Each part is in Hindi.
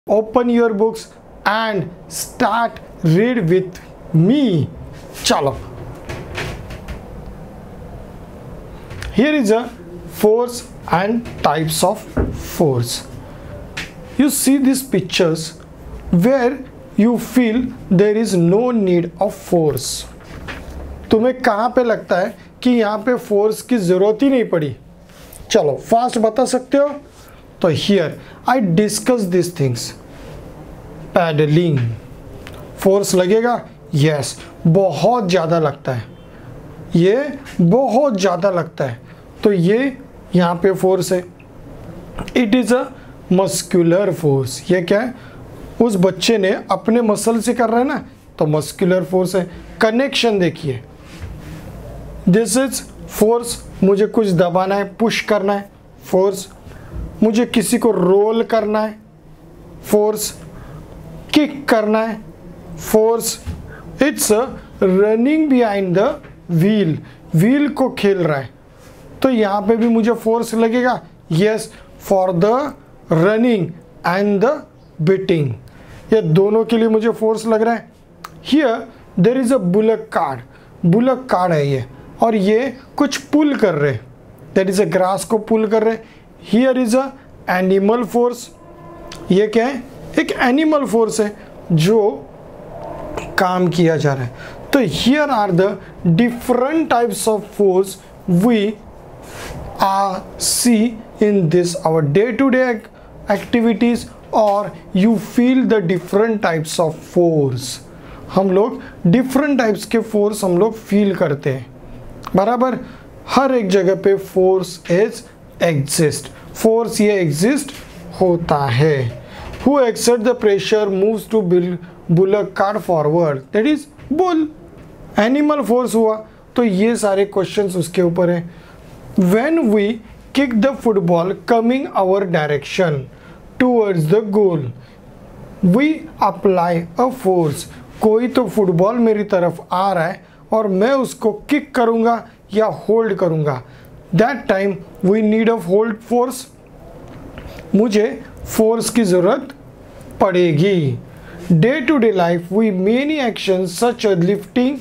open your books and start read with me. Chalo. Here is a force and types of force. You see these pictures where you feel there is no need of force. तुम्हें कहाँ पे लगता है कि यहाँ पे फोर्स की ज़रूरत ही नहीं पड़ी? चलो फास्ट बता सकते हो? तो here I discuss this things. Paddling force लगेगा? यस, बहुत ज़्यादा लगता है. ये बहुत ज़्यादा लगता है. तो ये यहाँ पे फोर्स है. It is a muscular force. ये क्या है? उस बच्चे ने अपने मसल से कर रहा है ना, तो मस्कुलर फोर्स है. कनेक्शन देखिए. This is force. मुझे कुछ दबाना है, पुश करना है, फोर्स. मुझे किसी को रोल करना है, फोर्स. किक करना है, force. It's running behind the wheel. Wheel को खेल रहा है, तो यहाँ पे भी मुझे फोर्स लगेगा. Yes, for the running and the biting. ये दोनों के लिए मुझे फोर्स लग रहा है. Here there is a bullock cart. Bullock cart है ये, और ये कुछ पुल कर रहे. देर इज अ ग्रास को पुल कर रहे. Here is a animal force. ये क्या है? एक एनिमल फोर्स है जो काम किया जा रहा है. तो here are the different types of force we see in this our day-to-day activities, or you feel the different types of force. हम लोग different types के force हम लोग feel करते हैं. बराबर. हर एक जगह पे force is exist. force ये exist होता है. Who exert the pressure moves to bullock cart forward. That is bull. Animal force हुआ. तो ये सारे questions उसके ऊपर हैं. When we kick the football coming our direction towards the goal, we apply a force. कोई तो फुटबॉल मेरी तरफ आ रहा है और मैं उसको किक करूँगा या होल्ड करूँगा. That time we need a hold force. मुझे फोर्स की ज़रूरत पड़ेगी. Day to day life we many actions such as lifting.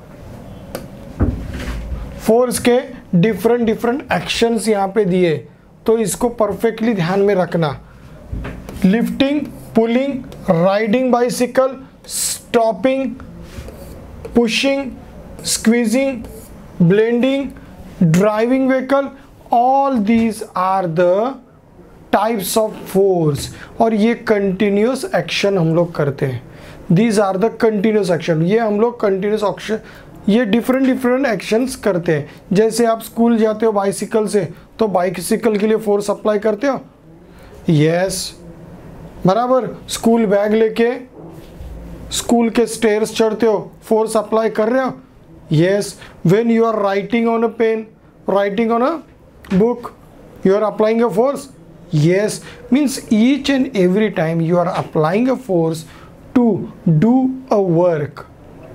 Force के डिफरेंट एक्शंस यहाँ पे दिए, तो इसको परफेक्टली ध्यान में रखना. Lifting, pulling, riding bicycle, stopping, pushing, squeezing, blending, driving vehicle, all these are the types of force. और ये कंटिन्यूस एक्शन हम लोग करते हैं. These are the continuous action. ये हम लोग कंटिन्यूस एक्शन, ये डिफरेंट एक्शंस करते हैं. जैसे आप स्कूल जाते हो बाइसिकल से, तो बाइसिकल के लिए फोर्स अप्लाई करते हो. यस, बराबर. स्कूल बैग लेके स्कूल के स्टेयर्स चढ़ते हो, फोर्स अप्लाई कर रहे हो. Yes, when you are writing on a pen, writing on a book, you are applying a force. Yes, means each and every time you are applying a force to do a work.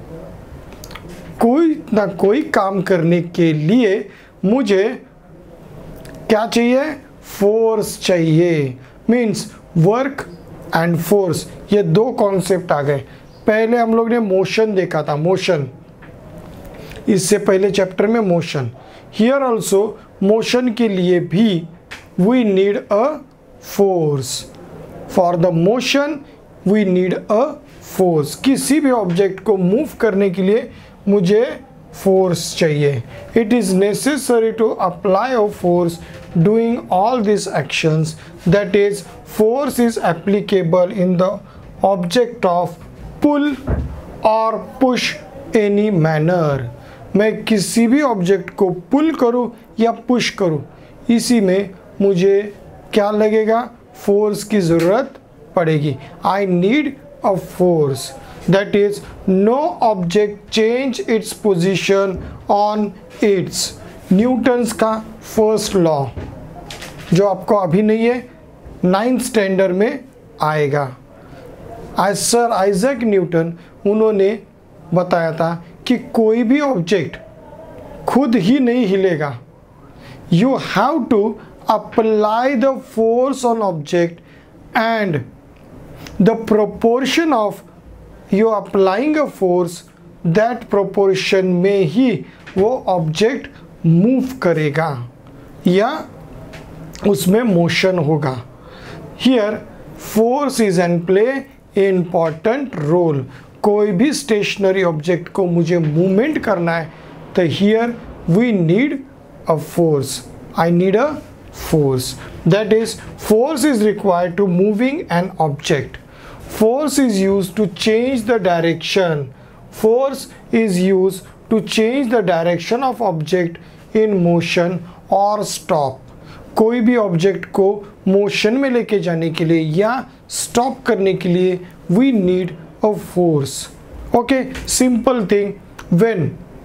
कोई ना कोई काम करने के लिए मुझे क्या चाहिए? फोर्स चाहिए. मीन्स वर्क एंड फोर्स, ये दो कॉन्सेप्ट आ गए. पहले हम लोग ने मोशन देखा था, मोशन. इससे पहले चैप्टर में मोशन. हियर ऑल्सो मोशन के लिए भी we need a force. For the motion we need a force. किसी भी ऑब्जेक्ट को मूव करने के लिए मुझे फोर्स चाहिए. It is necessary to apply a force doing all this actions. That is force is applicable in the object of pull और पुश एनी मैनर. मैं किसी भी ऑब्जेक्ट को पुल करूं या पुश करूं, इसी में मुझे क्या लगेगा? फोर्स की ज़रूरत पड़ेगी. I need a force. That is, no object change its position on its. Newton's का फर्स्ट लॉ, जो आपको अभी नहीं है, 9th स्टैंडर्ड में आएगा. आज सर आइजैक न्यूटन, उन्होंने बताया था कि कोई भी ऑब्जेक्ट खुद ही नहीं हिलेगा. You have to apply the force on object and the proportion of you applying a force, that proportion में ही वो ऑब्जेक्ट मूव करेगा या उसमें मोशन होगा। Here force is and play important role. कोई भी स्टेशनरी ऑब्जेक्ट को मुझे मूवमेंट करना है तो here we need a force, I need a force, that is force is required to moving an object. Force is used to change the direction. Force is used to change the direction of object in motion or stop. कोई भी ऑब्जेक्ट को मोशन में लेके जाने के लिए या स्टॉप करने के लिए we need a force. Okay, simple thing. When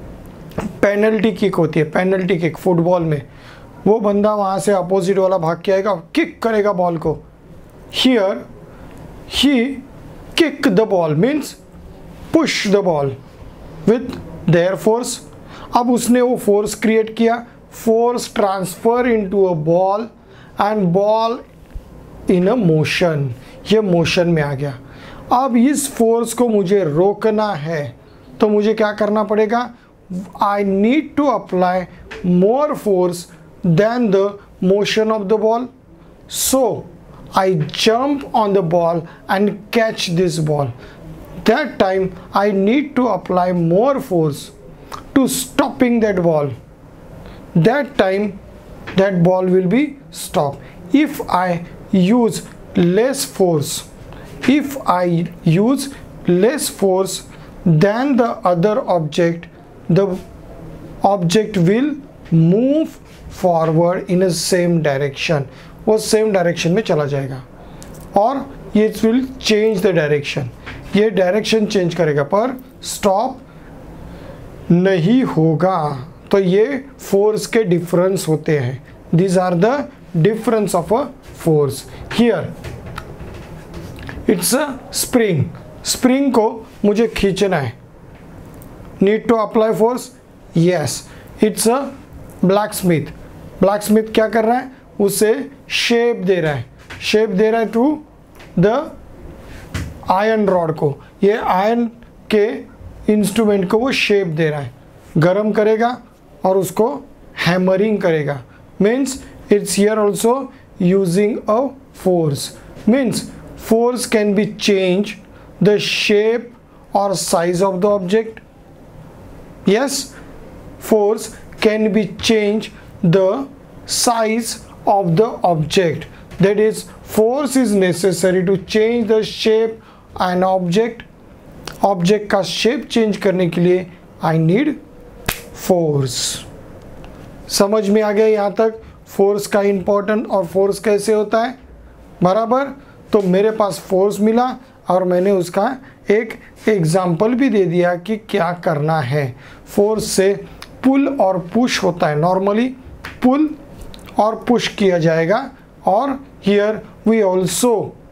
penalty kick होती है, पेनल्टी किक फुटबॉल में, वो बंदा वहाँ से अपोजिट वाला भाग के आएगा, किक करेगा बॉल को। हियर ही kick the ball means push the ball with their force. अब उसने वो फोर्स क्रिएट किया, force transfer into a ball and ball in a motion, ये मोशन में आ गया। अब इस फोर्स को मुझे रोकना है तो मुझे क्या करना पड़ेगा, I need to apply more force than the motion of the ball. So I jump on the ball and catch this ball. That time I need to apply more force to stopping that ball. That time that ball will be stopped. If I use less force, if I use less force than the other object, the object will move forward in a same direction, वो सेम डायरेक्शन में चला जाएगा और ये विल चेंज द डायरेक्शन, ये डायरेक्शन चेंज करेगा पर स्टॉप नहीं होगा। तो ये फोर्स के डिफरेंस होते हैं, these are the difference of a force. Here it's a spring, spring को मुझे खींचना है, need to apply force, yes. It's a blacksmith, blacksmith क्या कर रहा है, उसे शेप दे रहा है, शेप दे रहा है टू द आयरन रॉड को, ये आयरन के इंस्ट्रूमेंट को वो शेप दे रहा है, गरम करेगा और उसको हैमरिंग करेगा। Means it's here also using a force, means force can be change the shape और size of the object. Yes, force can be change the size of the object, that is force is necessary to change the shape an object, object का shape change करने के लिए I need force। समझ में आ गया यहाँ तक फोर्स का इम्पोर्टेंट और फोर्स कैसे होता है, बराबर। तो मेरे पास फोर्स मिला और मैंने उसका एक एग्जाम्पल भी दे दिया कि क्या करना है। फोर्स से पुल और पुश होता है, नॉर्मली पुल और पुश किया जाएगा, और हियर वी ऑल्सो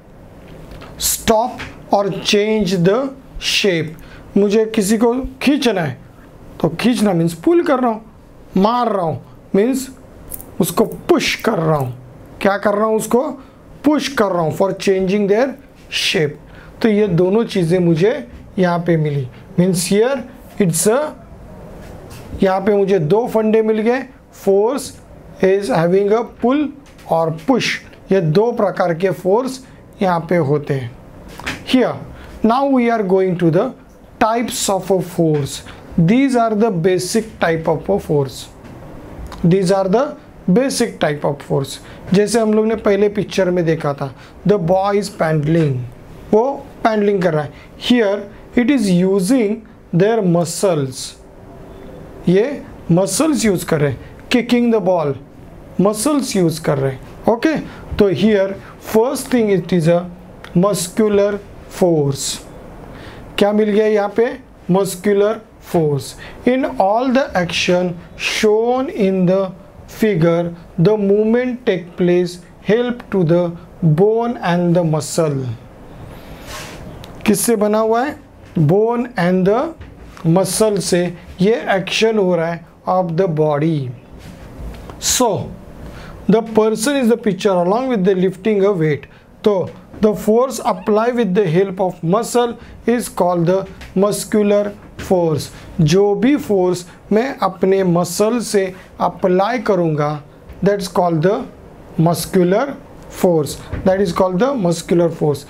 स्टॉप और चेंज द शेप। मुझे किसी को खींचना है तो खींचना मीन्स पुल कर रहा हूँ, मार रहा हूँ मीन्स उसको पुश कर रहा हूँ, क्या कर रहा हूँ, उसको पुश कर रहा हूँ फॉर चेंजिंग देयर शेप। तो ये दोनों चीज़ें मुझे यहाँ पे मिली, मीन्स हियर इट्स अ, यहाँ पे मुझे दो फंडे मिल गए, force is having a pull और पुश, ये दो प्रकार के फोर्स यहाँ पे होते हैं। Here now we are going to the types of a force. These are the basic type of a force, these are the basic type of force. जैसे हम लोग ने पहले पिक्चर में देखा था, द बॉय इज पैडलिंग, वो पैडलिंग कर रहा है। Here it is using their muscles, ये मसल्स यूज कर रहे हैं, kicking the ball, muscles use कर रहे हैं। ओके, तो here first thing it is a muscular force. क्या मिल गया यहाँ पे, muscular force. In all the action shown in the figure, the movement take place help to the bone and the muscle। किससे बना हुआ है, bone and the muscle से ये एक्शन हो रहा है of the body। So the person is the picture along with the lifting a weight। तो the force apply with the help of muscle is called the muscular force. जो भी फोर्स मैं अपने मसल से अप्लाई करूँगा that's called the muscular force, that is called the muscular force.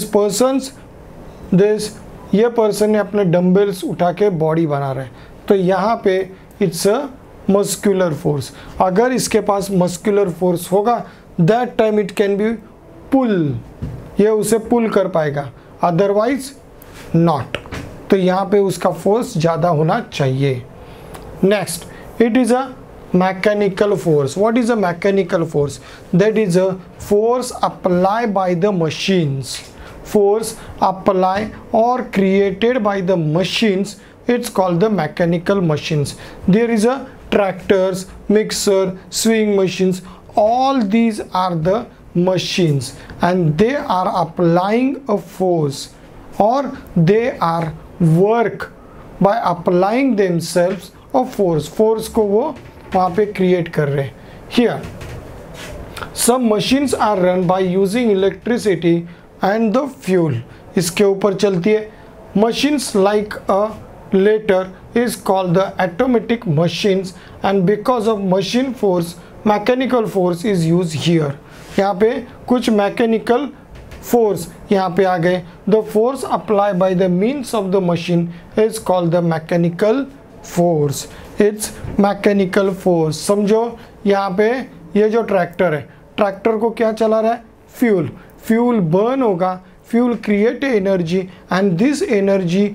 ये पर्सन ने अपने डंबल्स उठा के बॉडी बना रहे हैं, तो यहाँ पे इट्स अ मस्कुलर फोर्स। अगर इसके पास मस्कुलर फोर्स होगा that time it can be pull, ये उसे पुल कर पाएगा, अदरवाइज नॉट। तो यहाँ पे उसका फोर्स ज़्यादा होना चाहिए। Next, it is a mechanical force. What is a mechanical force? That is a force applied by the machines. Force applied or created by the machines, it's called the mechanical machines. There is a tractors, mixer, sewing machines, all these are the machines and they are applying a force or they are work by applying themselves a force. Force को वो वहाँ पे क्रिएट कर रहे हैं। Here, some machines are run by using electricity and the fuel. इसके ऊपर चलती है। Machines like a later is called the automatic machines and because of machine force, mechanical force is used here. यहाँ पे कुछ mechanical force यहाँ पे आ गए। The force applied by the means of the machine is called the mechanical force. It's mechanical force. समझो यहाँ पे ये जो ट्रैक्टर है, ट्रैक्टर को क्या चला रहा है? फ्यूल। फ्यूल बर्न होगा, fuel create energy and this energy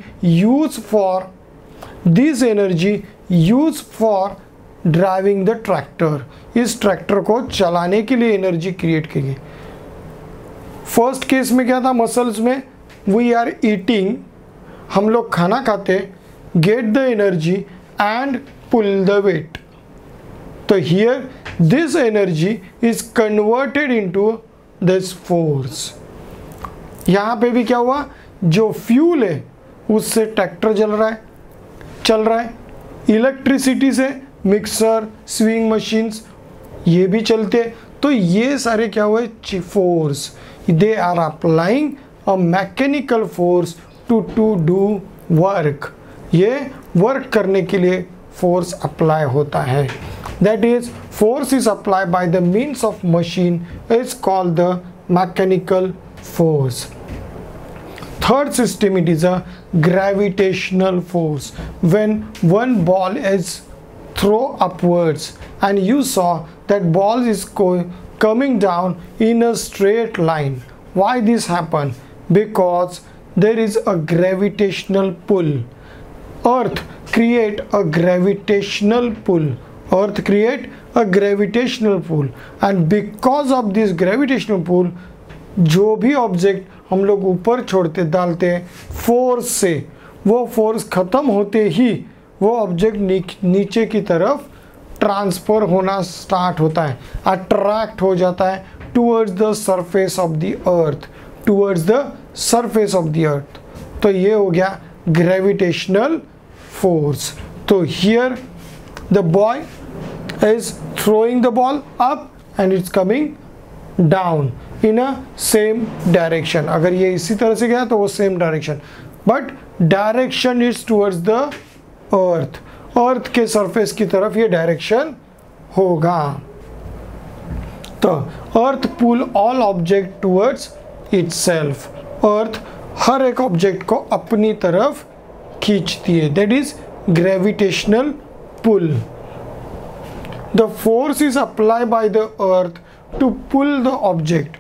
use for driving the tractor. इस ट्रैक्टर को चलाने के लिए एनर्जी क्रिएट की गई। फर्स्ट केस में क्या था? मसल्स में वी आर ईटिंग, हम लोग खाना खाते, get the energy and pull the weight. So here this energy is converted into this force. यहाँ पे भी क्या हुआ? जो फ्यूल है उससे ट्रैक्टर चल रहा है। इलेक्ट्रिसिटी से मिक्सर, स्विंग मशीन्स ये भी चलते। तो ये सारे क्या हुए? Force. They are applying a mechanical force to do work. ये वर्क करने के लिए फोर्स अप्लाई होता है। That is force is apply by the means of machine is called the mechanical force. Third system, it is a gravitational force. When one ball is throw upwards and you saw that ball is coming down in a straight line. Why this happen? Because there is a gravitational pull. Earth create a gravitational pull. Earth create a gravitational pull and because of this gravitational pull, जो भी ऑब्जेक्ट हम लोग ऊपर छोड़ते डालते हैं फोर्स से, वो फोर्स ख़त्म होते ही वो ऑब्जेक्ट नीचे की तरफ ट्रांसफर होना स्टार्ट होता है, अट्रैक्ट हो जाता है towards the surface of the earth, towards the surface of the earth. तो ये हो गया ग्रेविटेशनल फोर्स। तो here the boy is throwing the ball up and it's coming down in a same direction. अगर ये इसी तरह से गया तो वो same direction, but direction is towards the earth. Earth के सरफेस की तरफ ये डायरेक्शन होगा। तो earth pull all object towards itself. अर्थ हर एक ऑब्जेक्ट को अपनी तरफ खींचती है। That is gravitational pull. The force is apply by the earth to pull the object.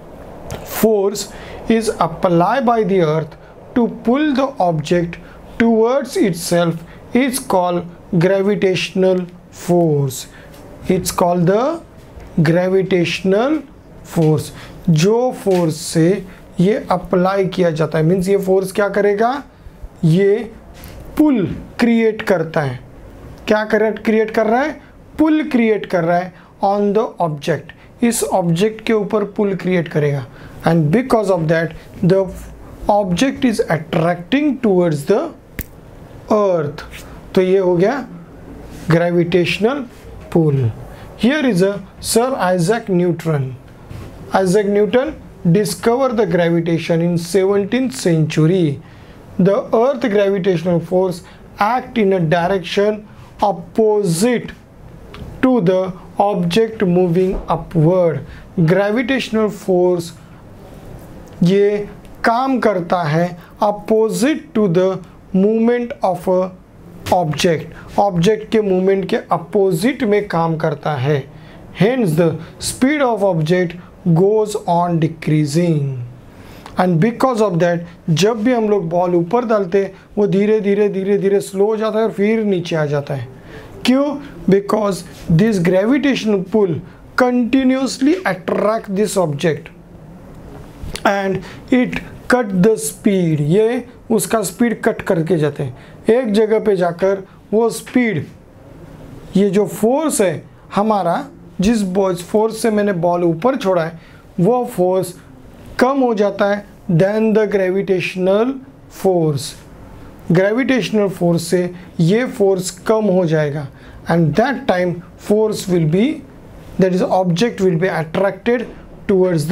Force is apply by the earth to pull the object towards itself is called gravitational force. It's called the gravitational force. जो फोर्स से ये अप्लाई किया जाता है, मीन्स ये फोर्स क्या करेगा? ये पुल क्रिएट करता है। क्या क्रिएट कर रहा है? पुल क्रिएट कर रहा है ऑन द ऑब्जेक्ट। इस ऑब्जेक्ट के ऊपर पुल क्रिएट करेगा and because of that the object is attracting towards the earth. तो ये हो गया gravitational pull. Here is a sir Isaac Newton. Isaac Newton discovered the gravitation in 17th century. The earth gravitational force act in a direction opposite to the object moving upward. Gravitational force ये काम करता है opposite to the movement of a object के मूवमेंट के अपोजिट में काम करता है. Hence the speed of object goes on decreasing. And because of that, जब भी हम लोग बॉल ऊपर डालते वो धीरे धीरे स्लो हो जाता है और फिर नीचे आ जाता है. क्यों? Because this gravitational pull continuously attract this object and it cut the speed. ये उसका स्पीड कट करके जाते हैं. एक जगह पे जाकर वो स्पीड, ये जो फोर्स है हमारा, जिस फोर्स से मैंने बॉल ऊपर छोड़ा है वो फोर्स कम हो जाता है then the gravitational force. Gravitational force से ये फोर्स कम हो जाएगा and that time force will be, that is object will be attracted towards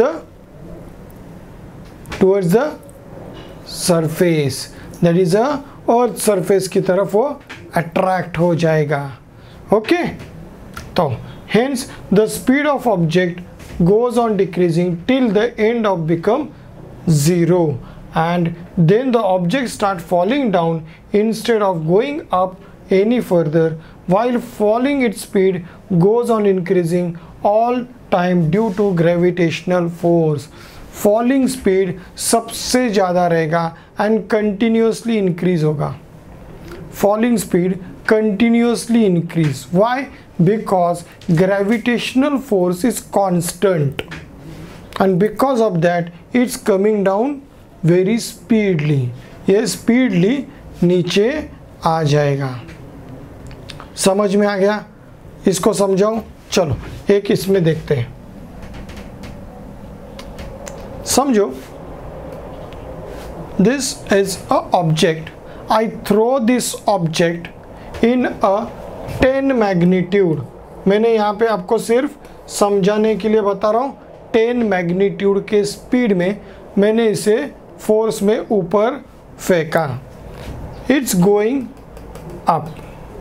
the surface, that is a earth surface की तरफ वो अट्रैक्ट हो जाएगा. ओके, तो hence the speed of object goes on decreasing till the end of become 0, and then the object start falling down instead of going up any further. While falling, its speed goes on increasing all time due to gravitational force. Falling speed सबसे ज़्यादा रहेगा and continuously increase होगा. Falling speed continuously increase. Why? Because gravitational force is constant and because of that it's coming down very speedily. ये speedily नीचे आ जाएगा. समझ में आ गया? इसको समझाऊं? चलो एक इसमें देखते हैं. समझो, this is a object. I throw this object in a 10 magnitude. मैंने यहाँ पे आपको सिर्फ समझाने के लिए बता रहा हूँ. 10 मैग्नीट्यूड के स्पीड में मैंने इसे फोर्स में ऊपर फेंका. It's going up.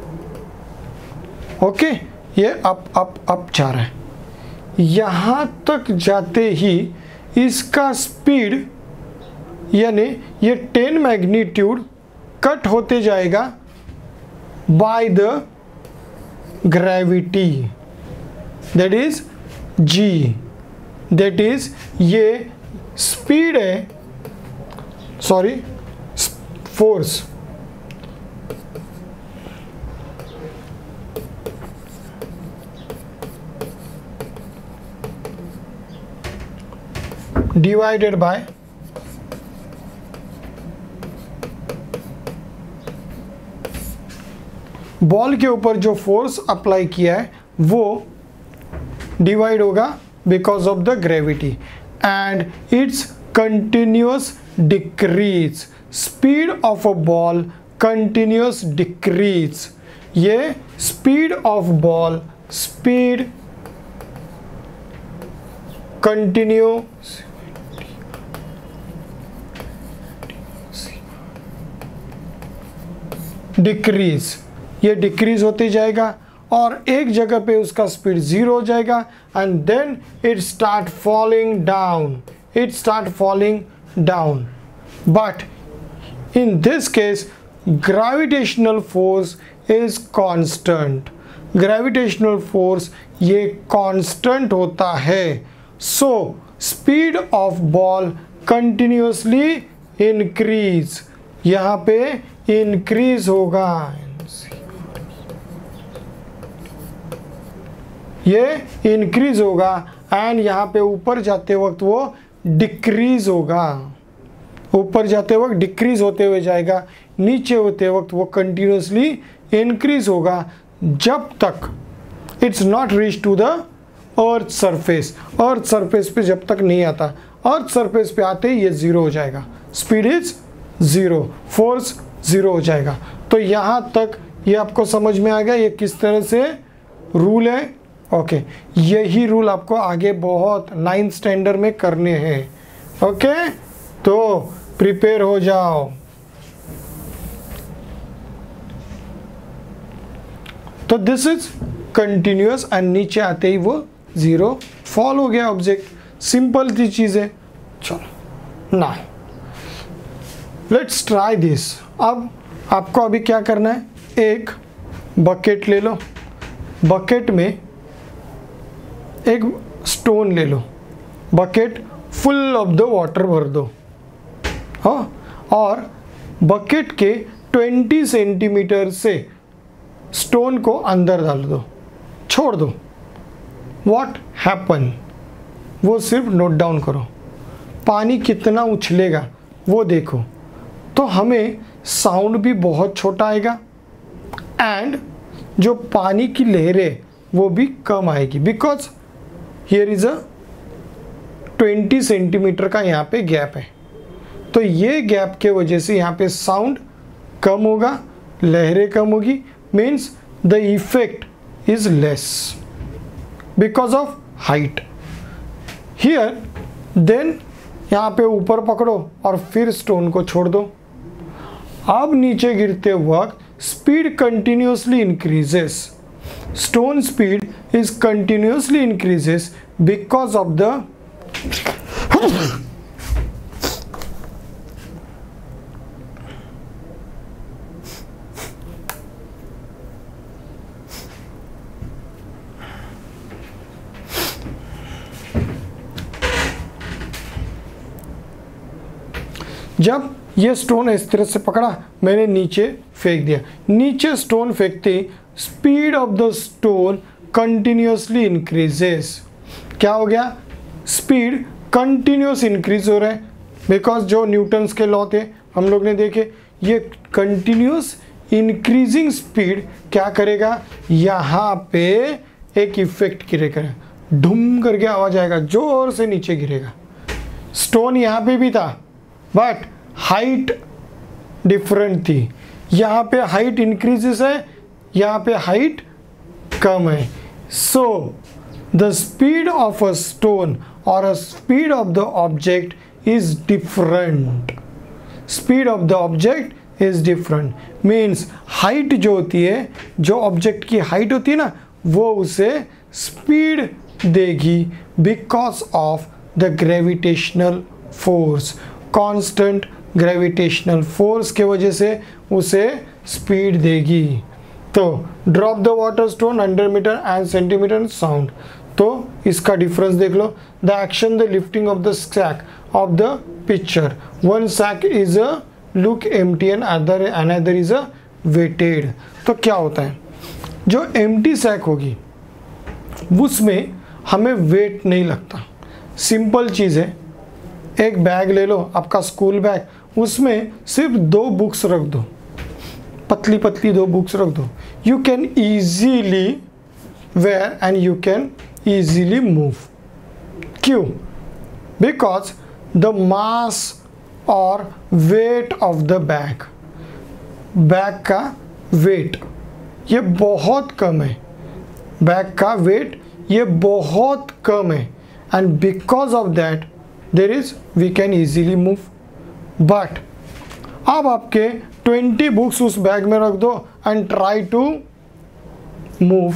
ओके, ये अप जा रहा है. यहाँ तक जाते ही इसका स्पीड यानी ये 10 मैग्नीट्यूड कट होते जाएगा by the gravity, that is g, that is ये स्पीड है, sorry force. Divided by ball के ऊपर जो फोर्स अप्लाई किया है वो डिवाइड होगा because of the gravity and it's continuous decrease. Speed of a ball continuous decrease. ये speed of ball, speed continue decrease, ये डिक्रीज होते जाएगा और एक जगह पे उसका स्पीड 0 हो जाएगा and then it start falling down. But in this case gravitational force is constant. Gravitational force ये कांस्टेंट होता है. So speed of ball continuously increase. यहाँ पे इंक्रीज होगा, ये इंक्रीज होगा एंड यहाँ पे ऊपर जाते वक्त वो डिक्रीज होगा. ऊपर जाते वक्त डिक्रीज होते हुए जाएगा, नीचे होते वक्त वो कंटिन्यूअसली इंक्रीज होगा जब तक it's not reach to the earth surface. Earth surface पे जब तक नहीं आता, अर्थ सरफेस पे आते ही ये 0 हो जाएगा. स्पीड इज 0, फोर्स 0 हो जाएगा. तो यहाँ तक ये आपको समझ में आ गया ये किस तरह से रूल है. ओके, यही रूल आपको आगे बहुत 9th स्टैंडर्ड में करने हैं. ओके, तो प्रिपेयर हो जाओ। तो दिस इज कंटिन्यूअस एंड नीचे आते ही वो 0 फॉल हो गया ऑब्जेक्ट। सिंपल सी चीज है। चलो ना, लेट्स ट्राई दिस। अब आपको अभी क्या करना है, एक बकेट ले लो, बकेट में एक स्टोन ले लो, bucket full of the water भर दो, हाँ, और बकेट के 20 सेंटीमीटर से स्टोन को अंदर डाल दो, छोड़ दो। व्हाट हैपन, वो सिर्फ नोट डाउन करो। पानी कितना उछलेगा वो देखो, तो हमें साउंड भी बहुत छोटा आएगा एंड जो पानी की लहरें वो भी कम आएगी, because here is a 20 centimetre का यहाँ पे गैप है। तो ये गैप के वजह से यहाँ पे साउंड कम होगा, लहरें कम होगी, means the effect is less because of height. Here then यहाँ पे ऊपर पकड़ो और फिर स्टोन को छोड़ दो। अब नीचे गिरते वक्त speed continuously increases, stone speed is continuously increases because of the जब ये स्टोन इस तरह से पकड़ा, मैंने नीचे फेंक दिया, नीचे स्टोन फेंकते speed of the stone continuously increases. क्या हो गया, स्पीड कंटिन्यूस इंक्रीज हो रहा है, बिकॉज जो न्यूटन्स के लॉ थे हम लोग ने देखे, ये कंटिन्यूस इंक्रीजिंग स्पीड क्या करेगा, यहाँ पे एक इफेक्ट गिरेगा, ढूम करके आवाज आएगा, जोर से नीचे गिरेगा। स्टोन यहाँ पे भी था बट हाइट डिफरेंट थी, यहाँ पे हाइट इंक्रीजेस है, यहाँ पे हाइट कम है। So the speed of a stone और a speed of the object is different, speed of the object is different, means height जो होती है, जो ऑब्जेक्ट की हाइट होती है ना, वो उसे स्पीड देगी because of the gravitational force, constant gravitational force के वजह से उसे स्पीड देगी। तो drop the water stone 100 metre and centimetre sound, तो इसका डिफरेंस देख लो। The action the lifting of the sack of the picture, one sack is a look empty and another is a weighted. तो क्या होता है, जो एम्प्टी सैक होगी उसमें हमें वेट नहीं लगता। सिंपल चीज़ है, एक बैग ले लो, आपका स्कूल बैग, उसमें सिर्फ 2 बुक्स रख दो, पतली पतली 2 बुक्स रख दो, you can easily wear and you can easily move. क्यों? बिकॉज द मास और weight of the bag, bag का वेट ये बहुत कम है, बैग का वेट ये बहुत कम है, and because of that there is we can easily move. But अब आपके 20 बुक्स उस बैग में रख दो and try to move,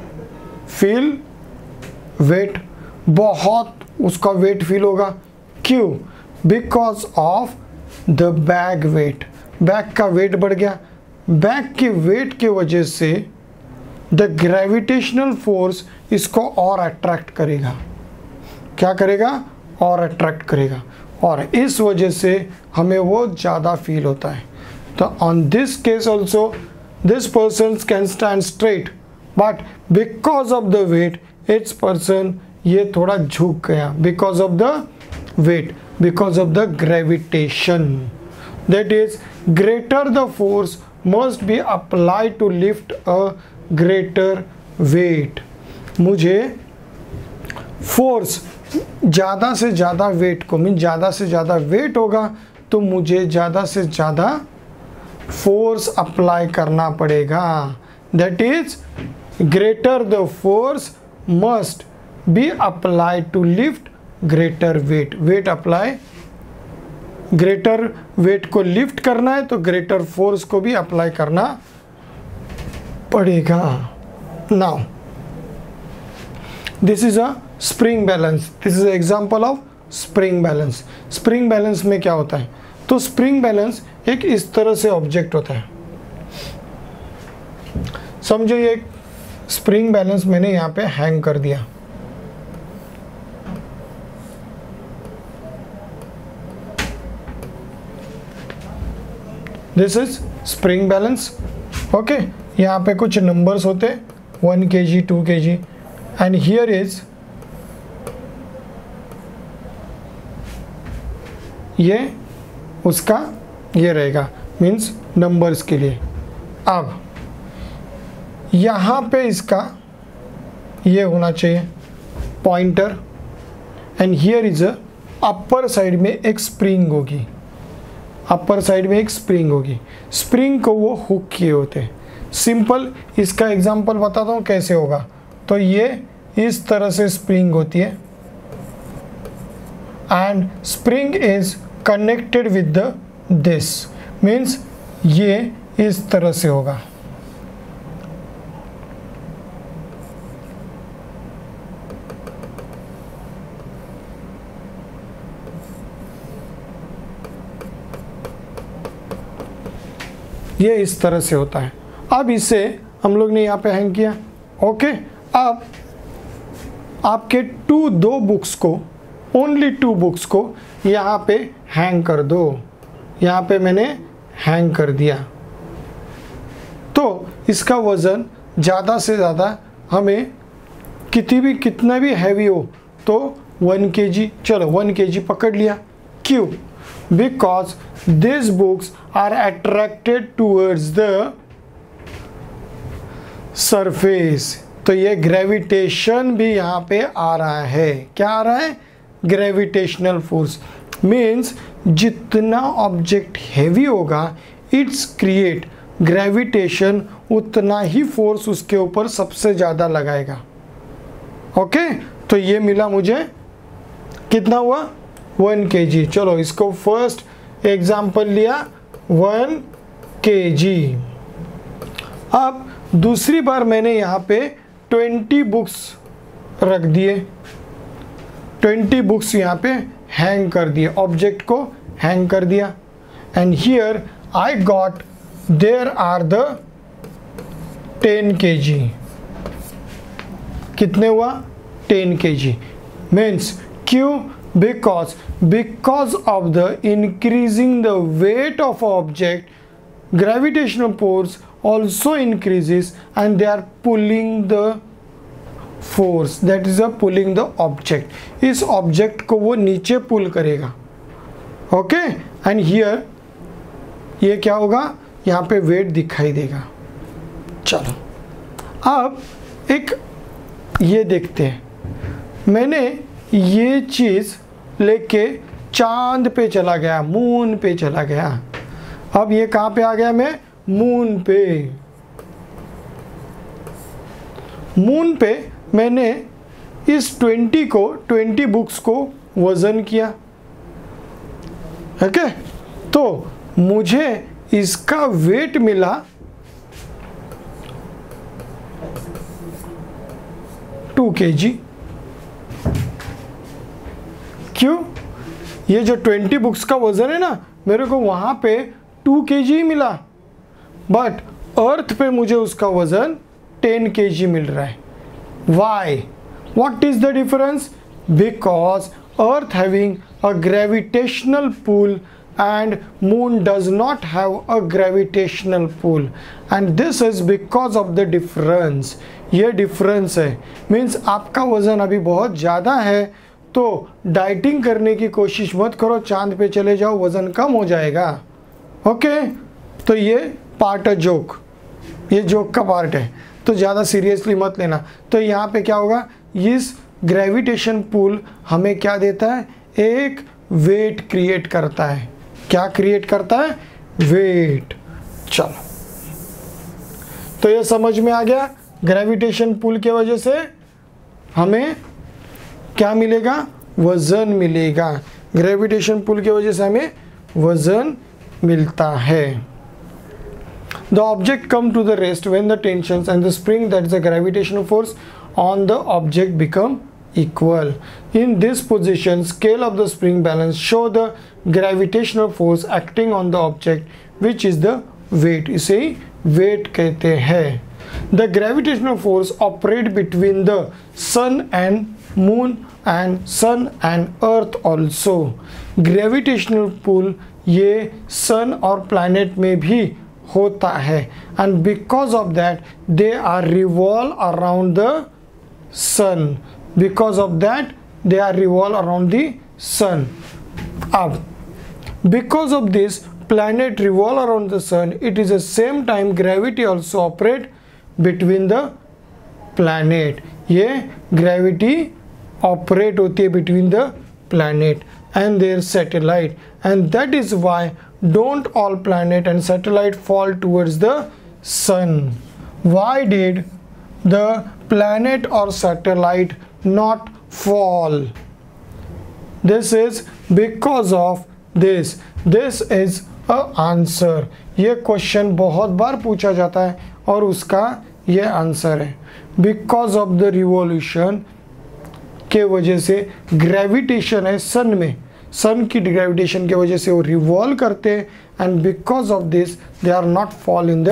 feel weight, बहुत उसका वेट फील होगा। क्यों? Because of the bag weight, bag का वेट बढ़ गया, बैग के वेट के वजह से द ग्रेविटेशनल फोर्स इसको और अट्रैक्ट करेगा। क्या करेगा? और अट्रैक्ट करेगा, और इस वजह से हमें वो ज़्यादा फील होता है। तो on this case also this person can stand straight, but because of the weight it's person ये थोड़ा झुक गया, because of the weight, because of the gravitation, that is greater the force must be apply to lift a greater weight. मुझे फोर्स ज़्यादा से ज़्यादा वेट को, मीन ज़्यादा से ज़्यादा वेट होगा तो मुझे ज़्यादा से ज़्यादा फोर्स अप्लाई करना पड़ेगा। That is greater the force must be apply to lift greater weight, weight apply, greater weight को लिफ्ट करना है तो ग्रेटर फोर्स को भी अप्लाई करना पड़ेगा। Now this is a spring balance, this is example of spring balance. Spring balance में क्या होता है, तो स्प्रिंग बैलेंस एक इस तरह से ऑब्जेक्ट होता है। समझो ये एक स्प्रिंग बैलेंस मैंने यहाँ पे हैंग कर दिया, this is spring balance. Okay, यहाँ पे कुछ नंबर्स होते हैं 1 kg 2 kg and here is ये उसका ये रहेगा, मीन्स नंबर्स के लिए। अब यहाँ पे इसका ये होना चाहिए pointer and here is a upper side में एक स्प्रिंग होगी, अपर साइड में एक स्प्रिंग होगी, स्प्रिंग को वो हुक किए होते हैं। सिंपल इसका एग्जांपल बताता हूँ कैसे होगा। तो ये इस तरह से स्प्रिंग होती है and spring is connected with the this, means ये इस तरह से होगा। ये इस तरह से होता है। अब इसे हम लोग ने यहाँ पे हैंग किया। ओके, अब आपके दो बुक्स को, ओनली 2 बुक्स को यहाँ पे हैंग कर दो। यहाँ पे मैंने हैंग कर दिया तो इसका वज़न ज़्यादा से ज़्यादा हमें कितना भी हैवी हो तो 1 kg, चलो 1 kg पकड़ लिया। क्यों? Because these books are attracted towards the surface। तो ये ग्रेविटेशन भी यहाँ पे आ रहा है। क्या आ रहा है? Gravitational force. मीन्स जितना ऑब्जेक्ट हैवी होगा इट्स क्रिएट ग्रेविटेशन, उतना ही फोर्स उसके ऊपर सबसे ज़्यादा लगाएगा। ओके, तो ये मिला मुझे, कितना हुआ? 1 kg। चलो इसको फर्स्ट एग्जाम्पल लिया 1 kg। अब दूसरी बार मैंने यहाँ पे 20 बुक्स रख दिए, 20 बुक्स यहाँ पे हैंग कर दिए, ऑब्जेक्ट को हैंग कर दिया and here I got there are the 10 kg। कितने हुआ? 10 kg। मीन्स क्यों? because of the increasing the weight of object, gravitational force also increases and they are pulling the force, that is a pulling the object। इस ऑब्जेक्ट को वो नीचे पुल करेगा। ओके, एंड हियर ये क्या होगा? यहाँ पे वेट दिखाई देगा। चलो अब एक ये देखते हैं, मैंने ये चीज़ लेके चांद पे चला गया, मून पे चला गया। अब ये कहाँ पे आ गया? मैं मून पे। मून पे मैंने इस 20 बुक्स को वजन किया। ओके, तो मुझे इसका वेट मिला 2 kg। क्यों? ये जो 20 बुक्स का वजन है ना, मेरे को वहां पे 2 kg ही मिला, बट अर्थ पे मुझे उसका वजन 10 kg मिल रहा है। Why? What is the difference? Because earth having a gravitational pull and moon does not have a gravitational pull, and this is because of the difference। ये डिफरेंस है। मीन्स आपका वजन अभी बहुत ज़्यादा है तो डाइटिंग करने की कोशिश मत करो, चांद पे चले जाओ, वज़न कम हो जाएगा। ओके, तो ये पार्ट है जोक, ये जोक का पार्ट है, तो ज़्यादा सीरियसली मत लेना। तो यहाँ पे क्या होगा? इस ग्रेविटेशन पुल हमें क्या देता है? एक वेट क्रिएट करता है। क्या क्रिएट करता है? वेट। चलो, तो ये समझ में आ गया, ग्रेविटेशन पुल के वजह से हमें क्या मिलेगा? वजन मिलेगा। ग्रेविटेशन पुल की वजह से हमें वजन मिलता है। The object come to the rest when the tensions and the spring, that is the gravitational force on the object, become equal. In this position, scale of the spring balance show the gravitational force acting on the object, which is the weight. इसे weight कहते हैं। The gravitational force operate between the sun and moon and sun and earth also. Gravitational pull ये sun और planet में भी होता है, and because of that they are revolve around the sun. Because of that they are revolve around the sun. अब because of this planet revolve around the sun, it is the same time gravity also operate between the planet. ये gravity operate होती है between the planet and their satellite, and that is why don't all planet and satellite fall towards the sun. Why did the planet or satellite not fall? This is because of this. This is a answer. ये क्वेश्चन बहुत बार पूछा जाता है और उसका ये आंसर है। Because of the revolution के वजह से ग्रेविटेशन है सन में, सन की ग्रेविटेशन की वजह से वो रिवॉल्व करते हैं, and because of this they are not fall in the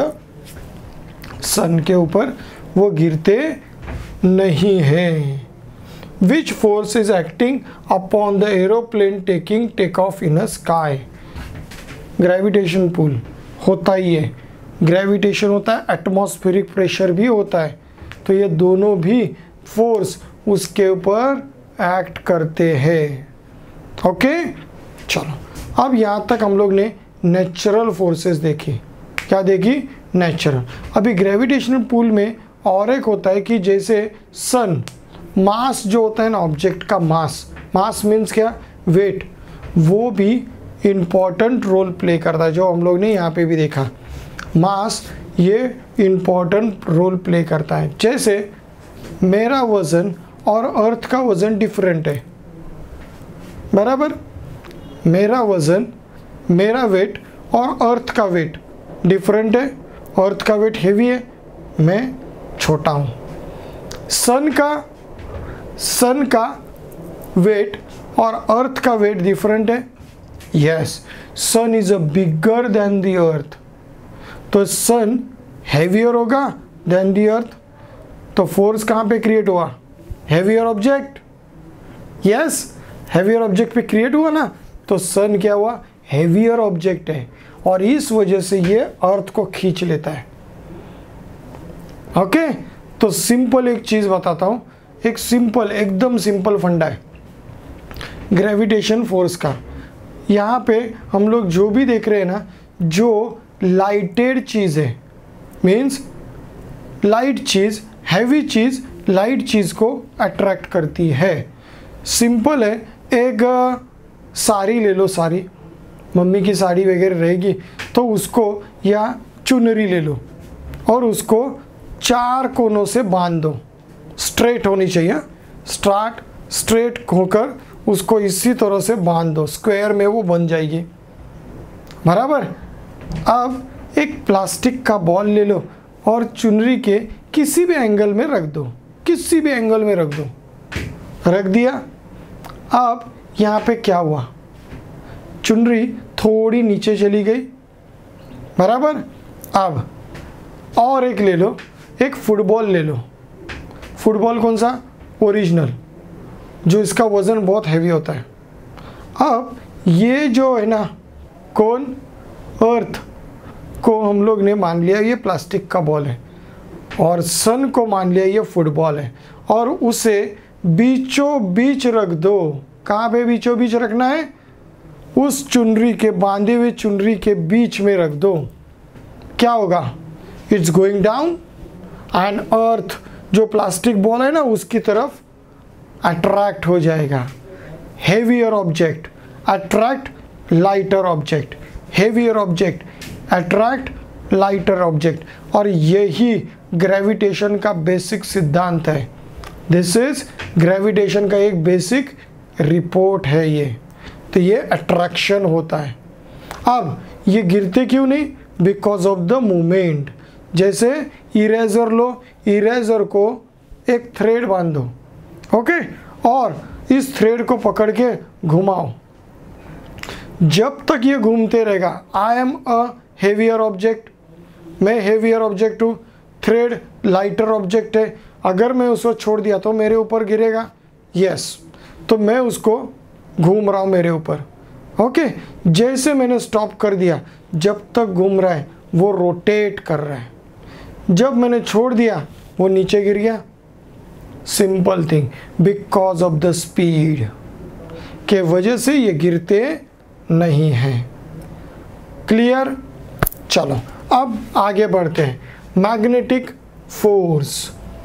sun, के ऊपर वो गिरते नहीं हैं। Which force is acting upon the aeroplane taking take off in a sky? Gravitation pull होता ही है, ग्रेविटेशन होता है, एटमॉस्फेरिक प्रेशर भी होता है, तो ये दोनों भी फोर्स उसके ऊपर एक्ट करते हैं। ओके चलो, अब यहाँ तक हम लोग ने नेचुरल फोर्सेस देखी। क्या देखी? नेचुरल। अभी ग्रेविटेशनल पुल में और एक होता है कि जैसे सन, मास जो होता है ना, ऑब्जेक्ट का मास, मास मीन्स क्या? वेट, वो भी इम्पॉर्टेंट रोल प्ले करता है, जो हम लोग ने यहाँ पे भी देखा। मास ये इम्पॉर्टेंट रोल प्ले करता है। जैसे मेरा वज़न और अर्थ का वज़न डिफरेंट है, बराबर? मेरा वज़न, मेरा वेट और अर्थ का वेट डिफरेंट है। अर्थ का वेट हेवी है, मैं छोटा हूँ। सन का वेट और अर्थ का वेट डिफरेंट है। Yes, sun is a bigger than the earth, तो सन हैवियर होगा देन द अर्थ, तो फोर्स कहाँ पे क्रिएट हुआ? Heavier object. Yes, heavier object पे क्रिएट हुआ ना, तो सन क्या हुआ? हैवियर ऑब्जेक्ट है, और इस वजह से ये अर्थ को खींच लेता है। ओके, तो सिंपल एक चीज बताता हूं, एक सिंपल, एकदम सिंपल फंडा है ग्रेविटेशन फोर्स का। यहाँ पे हम लोग जो भी देख रहे हैं ना, जो लाइटेड चीज है, मीन्स लाइट चीज, हैवी चीज लाइट चीज को अट्रैक्ट करती है। सिंपल है, एक साड़ी ले लो, साड़ी, मम्मी की साड़ी वगैरह रहेगी तो उसको, या चुनरी ले लो और उसको 4 कोनों से बांध दो, स्ट्रेट होनी चाहिए, स्ट्रेट होकर उसको इसी तरह से बांध दो, स्क्वायर में वो बन जाएगी, बराबर। अब एक प्लास्टिक का बॉल ले लो और चुनरी के किसी भी एंगल में रख दो, किसी भी एंगल में रख दो, रख दिया। अब यहाँ पे क्या हुआ? चुनरी थोड़ी नीचे चली गई, बराबर। अब और एक ले लो, एक फुटबॉल ले लो। फुटबॉल कौन सा? ओरिजिनल, जो इसका वज़न बहुत हैवी होता है। अब ये जो है ना, कौन? अर्थ को हम लोग ने मान लिया ये प्लास्टिक का बॉल है, और सन को मान लिया ये फुटबॉल है, और उसे बीचों बीच रख दो। कहाँ पे बीचों बीच रखना है? उस चुनरी के, बांधे हुए चुनरी के बीच में रख दो। क्या होगा? It's going down, and earth जो प्लास्टिक बॉल है ना, उसकी तरफ अट्रैक्ट हो जाएगा। Heavier object attract lighter object, heavier object attract lighter object, और यही ग्रेविटेशन का बेसिक सिद्धांत है। दिस इज ग्रेविटेशन का एक बेसिक रिपोर्ट है ये, तो ये अट्रैक्शन होता है। अब ये गिरते क्यों नहीं? Because of the movement. जैसे इरेजर लो, इरेजर को एक थ्रेड बांध दो, ओके, और इस थ्रेड को पकड़ के घुमाओ, जब तक ये घूमते रहेगा। I am a heavier object, मैं हेवियर ऑब्जेक्ट हूँ, थ्रेड लाइटर ऑब्जेक्ट है, अगर मैं उसको छोड़ दिया तो मेरे ऊपर गिरेगा, यस, तो मैं उसको घूम रहा हूँ मेरे ऊपर, ओके। जैसे मैंने स्टॉप कर दिया, जब तक घूम रहा है वो रोटेट कर रहा है, जब मैंने छोड़ दिया वो नीचे गिर गया। Simple thing, because of the speed के वजह से ये गिरते नहीं हैं। क्लियर? चलो अब आगे बढ़ते हैं। Magnetic force.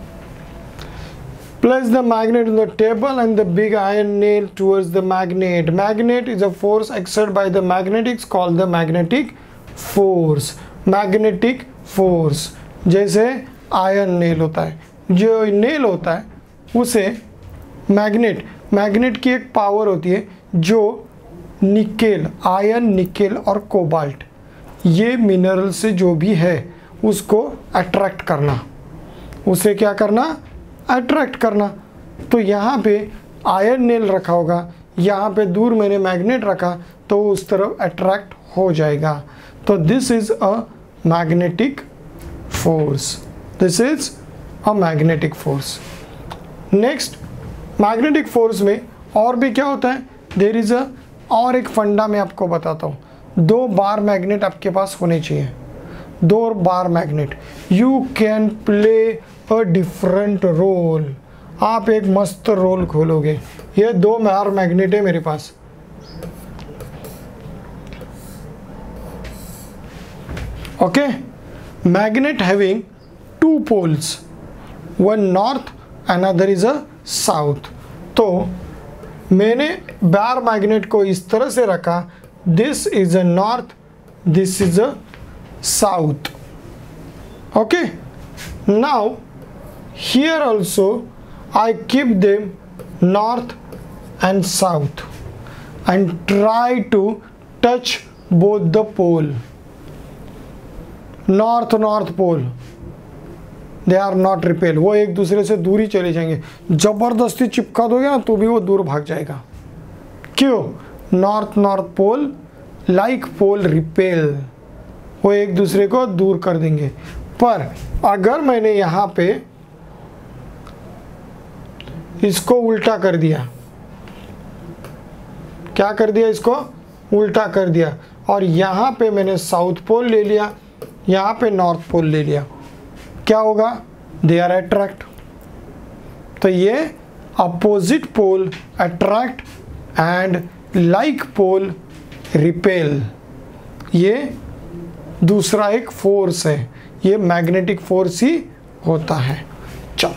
Place the magnet on the table and the big iron nail towards the magnet. Magnet is a force exerted by the magnetics called the magnetic force. Magnetic force जैसे आयरन नेल होता है, जो नेल होता है उसे मैग्नेट की एक पावर होती है जो निकेल, आयरन, निकेल और कोबाल्ट, ये मिनरल से जो भी है उसको अट्रैक्ट करना, उसे क्या करना? अट्रैक्ट करना। तो यहाँ पे आयरन नेल रखा होगा, यहाँ पे दूर मैंने मैग्नेट रखा तो उस तरफ अट्रैक्ट हो जाएगा। तो this is a magnetic force, this is a magnetic force. Next, magnetic force में और भी क्या होता है? देयर इज अ, और एक फंडा मैं आपको बताता हूँ। 2 बार मैग्नेट आपके पास होने चाहिए, 2 bar magnet. You can play a different role, आप एक मस्त रोल खोलोगे। ये 2 बार मैग्नेट है मेरे पास, okay. Magnet having 2 poles, one north another is a south. तो मैंने बार मैग्नेट को इस तरह से रखा, this is a north, this is a south, okay. Now here also I keep them north and south and try to touch both the pole. North pole, they are not repel, वो एक दूसरे से दूर ही चले जाएंगे। जबरदस्ती चिपका दोगे ना तो भी वो दूर भाग जाएगा। क्यों? North pole like pole repel, वो एक दूसरे को दूर कर देंगे। पर अगर मैंने यहाँ पे इसको उल्टा कर दिया, क्या कर दिया? इसको उल्टा कर दिया, और यहाँ पे मैंने साउथ पोल ले लिया, यहाँ पे नॉर्थ पोल ले लिया, क्या होगा? They are attract. तो ये opposite pole attract and like pole repel, ये दूसरा एक फोर्स है, ये मैग्नेटिक फोर्स ही होता है। चलो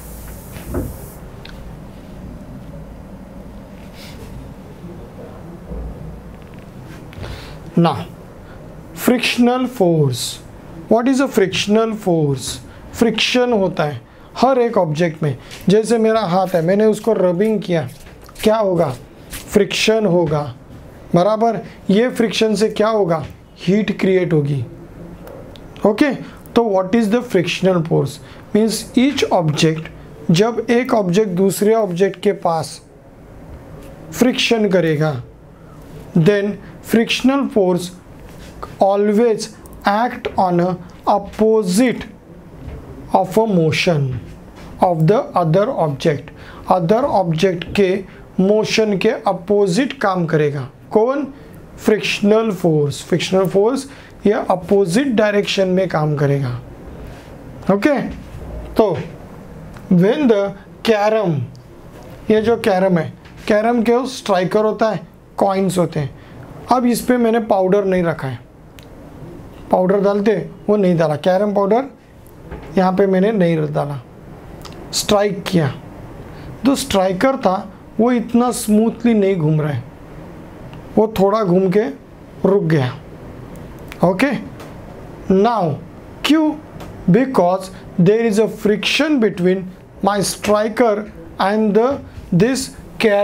ना, frictional force. What is a frictional force? Friction होता है हर एक ऑब्जेक्ट में। जैसे मेरा हाथ है, मैंने उसको रबिंग किया, क्या होगा? फ्रिक्शन होगा, बराबर। ये फ्रिक्शन से क्या होगा? हीट क्रिएट होगी, ओके। तो what is the frictional force? Means each object, जब एक ऑब्जेक्ट दूसरे ऑब्जेक्ट के पास फ्रिक्शन करेगा, then frictional force always act on a opposite of a motion of the other object. other object के motion के opposite काम करेगा। कौन? frictional force। frictional force ये opposite direction में काम करेगा, ओके। तो when the कैरम, ये जो कैरम है, कैरम के स्ट्राइकर होता है, कॉइन्स होते हैं। अब इस पे मैंने पाउडर नहीं रखा है, पाउडर डालते वो नहीं डाला, कैरम पाउडर यहाँ पे मैंने नहीं डाला, स्ट्राइक किया। जो स्ट्राइकर था वो इतना स्मूथली नहीं घूम रहा है, वो थोड़ा घूम के रुक गया, ओके। नाउ क्यों? Because there is a friction between my striker and this carrom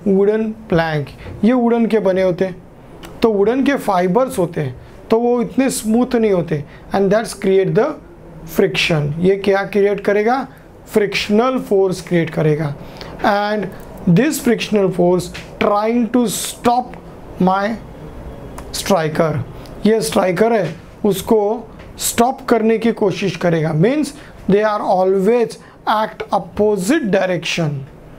wooden plank, ये वुडन के बने होते हैं, तो वुडन के फाइबर्स होते हैं तो वो इतने स्मूथ नहीं होते, and that's create the friction. ये क्या क्रिएट करेगा? फ्रिक्शनल फोर्स क्रिएट करेगा, and this frictional force trying to stop my striker, ये स्ट्राइकर है उसको स्टॉप करने की कोशिश करेगा। Means they are always act opposite direction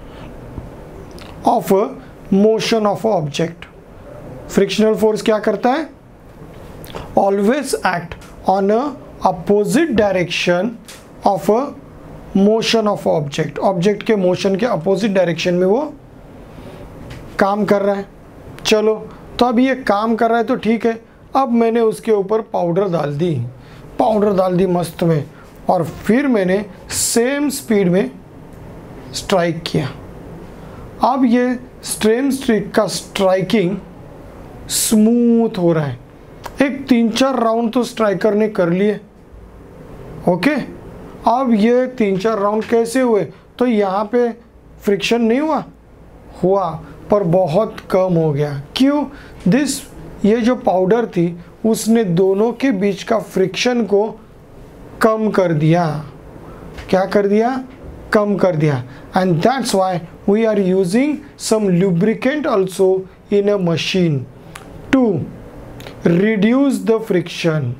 of motion of object. Frictional force क्या करता है? Always act on a opposite direction of a motion of object, object के मोशन के अपोजिट डायरेक्शन में वो काम कर रहा है। चलो, तो अब ये काम कर रहा है तो ठीक है, अब मैंने उसके ऊपर पाउडर डाल दी मस्त में, और फिर मैंने सेम स्पीड में स्ट्राइक किया। अब ये सेम स्ट्रीक का स्ट्राइकिंग स्मूथ हो रहा है। एक 3-4 राउंड तो स्ट्राइकर ने कर लिए, ओके। अब ये 3-4 राउंड कैसे हुए? तो यहाँ पे फ्रिक्शन नहीं हुआ पर बहुत कम हो गया। क्यों? ये जो पाउडर थी उसने दोनों के बीच का फ्रिक्शन को कम कर दिया। क्या कर दिया? कम कर दिया। And that's why we are using some lubricant also in a machine to reduce the friction.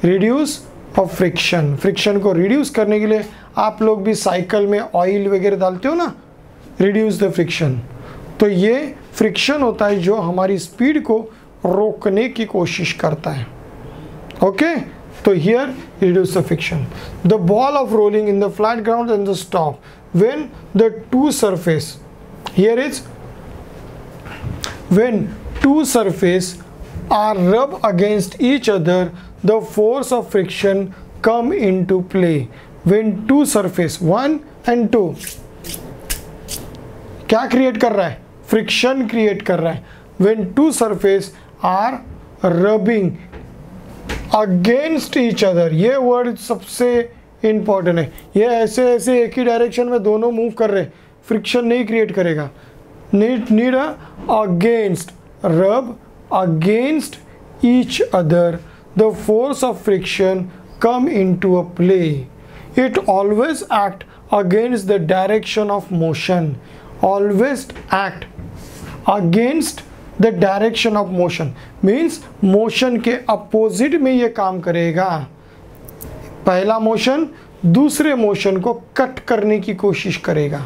Friction को रिड्यूस करने के लिए आप लोग भी साइकिल में ऑयल वगैरह डालते हो ना, रिड्यूस द फ्रिक्शन। तो ये फ्रिक्शन होता है जो हमारी स्पीड को रोकने की कोशिश करता है, ओके। तो here reduce the friction. The ball of rolling in the flat ground and the stop when the two surface, here is when two surface are rub against each other, the force of friction come into play. When two surface 1 and 2 क्या क्रिएट कर रहा है? फ्रिक्शन क्रिएट कर रहा है। When two surface are rubbing against each other, ये वर्ड सबसे इंपॉर्टेंट है। ये ऐसे एक ही डायरेक्शन में दोनों मूव कर रहे, फ्रिक्शन नहीं क्रिएट करेगा। Need against, rub against each other, the force of friction come into a play. It always act against the direction of motion, always act against the direction of motion, means motion के अपोजिट में ये काम करेगा। पहला मोशन दूसरे मोशन को कट करने की कोशिश करेगा,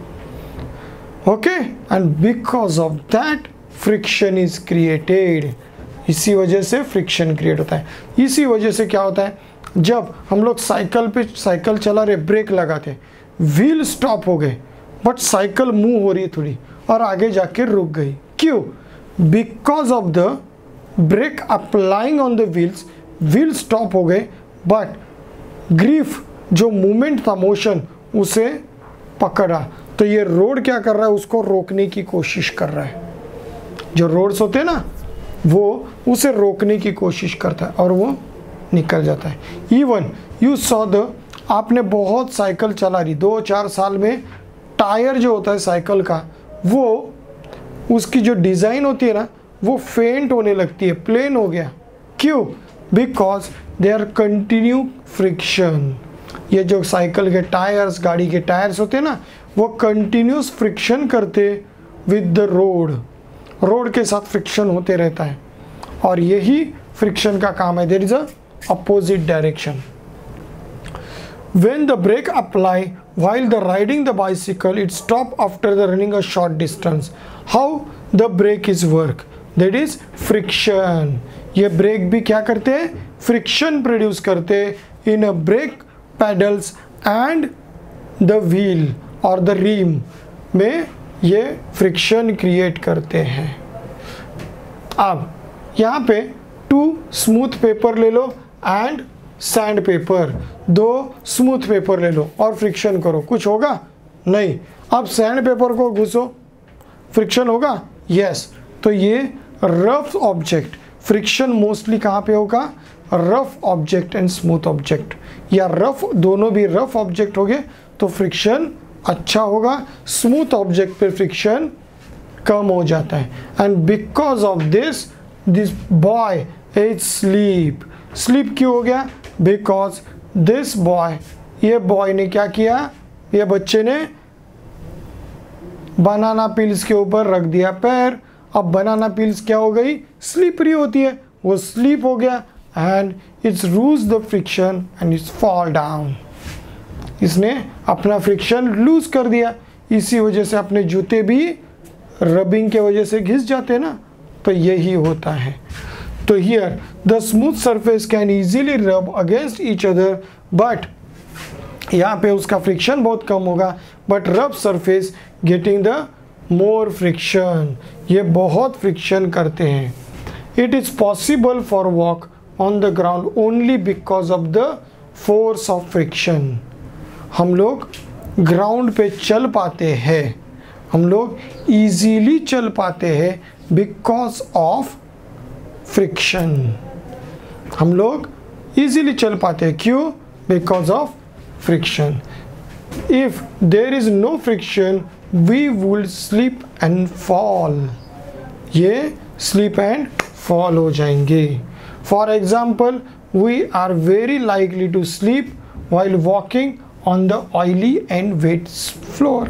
okay. And because of that friction is created, इसी वजह से फ्रिक्शन क्रिएट होता है। इसी वजह से क्या होता है, जब हम लोग साइकिल चला रहे, ब्रेक लगाते, व्हील स्टॉप हो गए बट साइकिल मूव हो रही है थोड़ी और आगे जाके रुक गई। क्यों? Because of the brake applying on the wheels, wheel stop हो गए बट ग्रिप जो मूवमेंट था, मोशन, उसे पकड़ा। तो ये रोड क्या कर रहा है? उसको रोकने की कोशिश कर रहा है। जो रोड्स होते हैं ना, वो उसे रोकने की कोशिश करता है और वो निकल जाता है। इवन यू सॉ द, आपने बहुत साइकिल चला रही, 2-4 साल में टायर जो होता है साइकिल का, वो उसकी जो डिज़ाइन होती है ना, वो फेंट होने लगती है, प्लेन हो गया। क्यों? Because they are continue friction. ये जो साइकिल के टायर्स, गाड़ी के टायर्स होते हैं ना, वो कंटिन्यूस फ्रिक्शन करते विद द रोड के साथ फ्रिक्शन होते रहता है, और यही फ्रिक्शन का काम है। There is a opposite direction. When the brake apply while the riding the bicycle, it stop after the running a short distance. How the brake is work? That is friction. ये ब्रेक भी क्या करते हैं? फ्रिक्शन प्रोड्यूस करते in a brake pedals and the wheel और द रिम में ये फ्रिक्शन क्रिएट करते हैं। अब यहाँ पे 2 स्मूथ पेपर ले लो and sandpaper, 2 smooth paper ले लो और फ्रिक्शन करो, कुछ होगा? नहीं। अब सैंड पेपर को घुसो, फ्रिक्शन होगा? यस। तो ये रफ ऑब्जेक्ट, फ्रिक्शन मोस्टली कहाँ पे होगा? Rough object and smooth object, या रफ, दोनों भी रफ ऑब्जेक्ट हो गए तो फ्रिक्शन अच्छा होगा। स्मूथ ऑब्जेक्ट पे फ्रिक्शन कम हो जाता है। And because of this boy is sleep. Sleep क्यों हो गया? बिकॉज दिस बॉय, ये बॉय ने क्या किया, ये बच्चे ने बनाना पील्स के ऊपर रख दिया पैर। अब बनाना पील्स क्या हो गई? स्लीपरी होती है, वो स्लीप हो गया and it's lose the friction and it's fall down. इसने अपना फ्रिक्शन लूज कर दिया, इसी वजह से अपने जूते भी रबिंग के वजह से घिस जाते हैं ना, तो यही होता है। तो here the smooth surface can easily rub against each other, but यहाँ पे उसका फ्रिक्शन बहुत कम होगा, but rub surface getting the more friction, ये बहुत फ्रिक्शन करते हैं। It is possible for walk on the ground only because of the force of friction. हम लोग ग्राउंड पे चल पाते हैं, हम लोग इजीली चल पाते हैं बिकॉज ऑफ फ्रिक्शन। हम लोग इजीली चल पाते हैं, क्यों? Because of friction. If there is no friction we would slip and fall, ये स्लिप एंड फॉल हो जाएंगे। For example, we are very likely to sleep while walking on the oily and wet floor।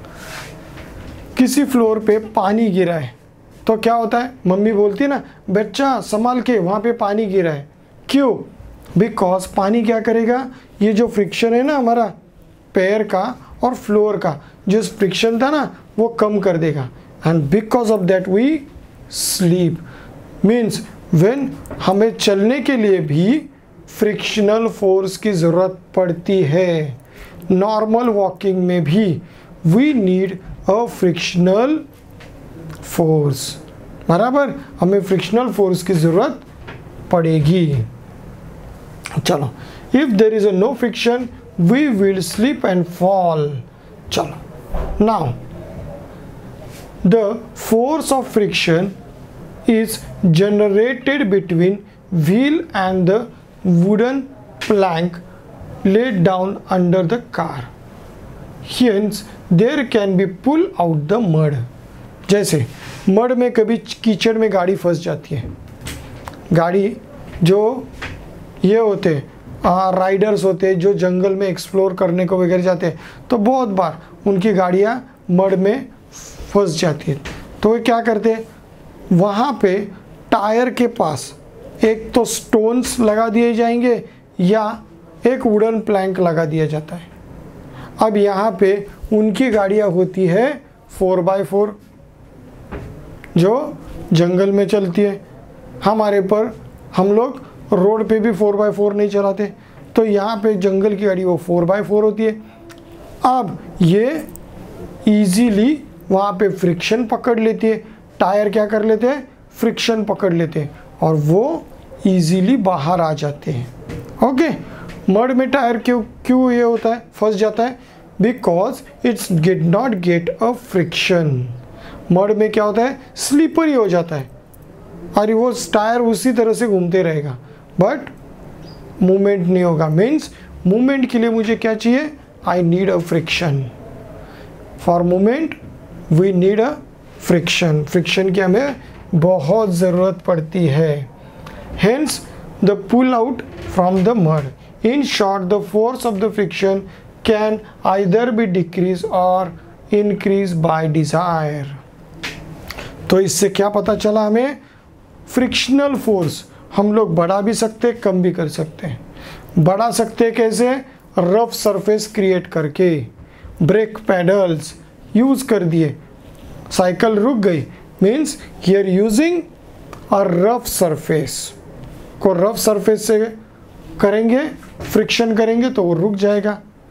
किसी फ्लोर पे पानी गिरा है तो क्या होता है? मम्मी बोलती है ना, बच्चा संभाल के, वहाँ पे पानी गिरा है। क्यों? बिकॉज पानी क्या करेगा, ये जो फ्रिक्शन है ना हमारा पैर का और फ्लोर का, जो फ्रिक्शन था ना वो कम कर देगा। And because of that we sleep. Means when हमें चलने के लिए भी फ्रिक्शनल फोर्स की ज़रूरत पड़ती है। नॉर्मल वॉकिंग में भी we need a frictional force, बराबर, हमें फ्रिक्शनल फोर्स की ज़रूरत पड़ेगी। चलो, if there is a no friction we will slip and fall. चलो, now the force of friction is generated between wheel and the wooden plank laid down under the car. Hence, there can be pull out the mud. जैसे मड में कभी कीचड़ में गाड़ी फंस जाती है, गाड़ी जो ये होते राइडर्स होते हैं जो जंगल में एक्सप्लोर करने को वगैरह जाते हैं, तो बहुत बार उनकी गाड़ियाँ मड में फंस जाती है। तो वे क्या करते हैं, वहाँ पे टायर के पास एक तो स्टोन्स लगा दिए जाएंगे या एक वुडन प्लैंक लगा दिया जाता है। अब यहाँ पे उनकी गाड़ियाँ होती है 4x4 जो जंगल में चलती है। हमारे पर हम लोग रोड पे भी 4x4 नहीं चलाते, तो यहाँ पे जंगल की गाड़ी वो 4x4 होती है। अब ये इजीली वहाँ पे फ्रिक्शन पकड़ लेती है, टायर क्या कर लेते हैं, फ्रिक्शन पकड़ लेते हैं और वो इजीली बाहर आ जाते हैं। ओके, मड में टायर क्यों ये होता है, फंस जाता है? Because it's not get a friction. Mud में क्या होता है, स्लीपरी हो जाता है और वो टायर उसी तरह से घूमते रहेगा बट मूवमेंट नहीं होगा। मीन्स मूवमेंट के लिए मुझे क्या चाहिए, I need a friction. For movement we need a friction. Friction की हमें बहुत ज़रूरत पड़ती है। Hence the pull out from the mud. In short, the force of the friction can either be decrease or increase by desire. तो इससे क्या पता चला हमें, फ्रिक्शनल फोर्स हम लोग बढ़ा भी सकते, कम भी कर सकते हैं। बढ़ा सकते कैसे, रफ सरफेस क्रिएट करके, ब्रेक पैडल्स यूज़ कर दिए, साइकिल रुक गई, means here using a rough surface को रफ सरफेस से करेंगे, फ्रिक्शन करेंगे तो वो रुक जाएगा।